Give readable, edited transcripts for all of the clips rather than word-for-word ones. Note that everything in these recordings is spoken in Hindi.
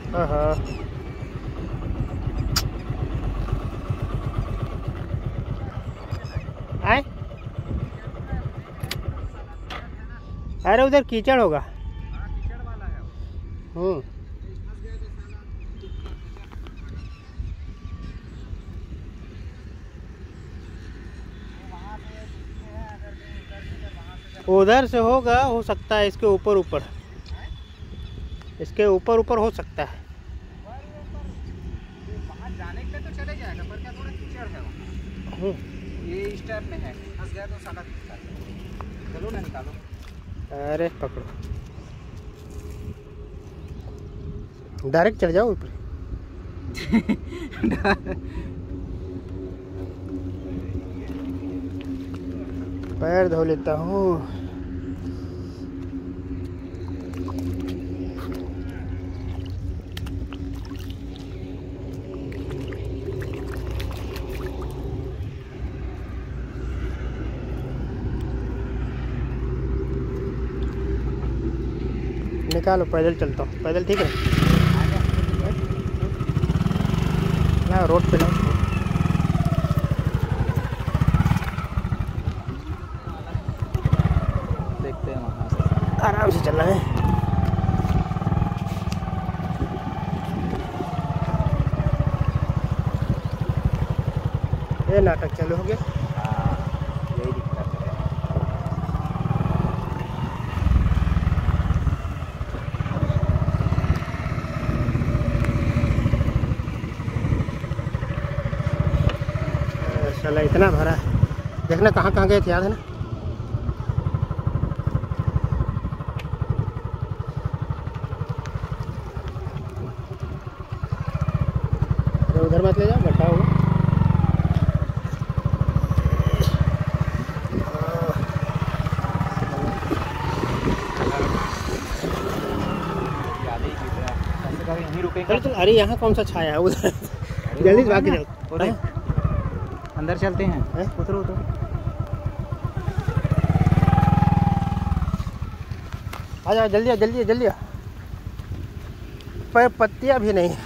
हाँ हाँ। आए, अरे उधर कीचड़ होगा। कीचड़ वाला है वो। उधर से होगा, हो सकता है इसके ऊपर ऊपर, इसके ऊपर ऊपर हो सकता है। वहाँ जाने के लिए तो चले जाएगा, पर क्या थोड़ा कीचड़ है वहाँ। ये इस टाइप में है, फंस गया तो साला दिखता है। चलो ना निकालो। अरे पकड़ो, डायरेक्ट चढ़ जाओ ऊपर। पैर धो लेता हूँ। निकालो, पैदल चलता हूँ, पैदल ठीक है ना, रोड पे ना। देखते हैं वहाँ से आराम से चलना है। ये नाटक चालू हो गया। यही दिक्कत है। साला इतना भरा है, देखना कहाँ कहाँ गए थे, याद है ना। अरे उधर मत ले जाओ, गड्ढा होगा। यहीं रुकेंगे। चल चल, अरे यहाँ कौन सा छाया है उधर। जल्दी से भाग के जाओ। अंदर चलते हैं। उतरो उतरो। आ जाओ, जल्दी आ, जल्दी आ, जल्दी आ। पर पत्तियाँ भी नहीं है।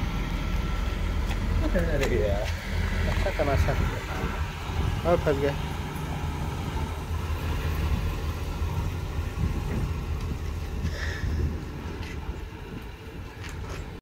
अरे यार, अच्छा तमाशा, और फंस गया।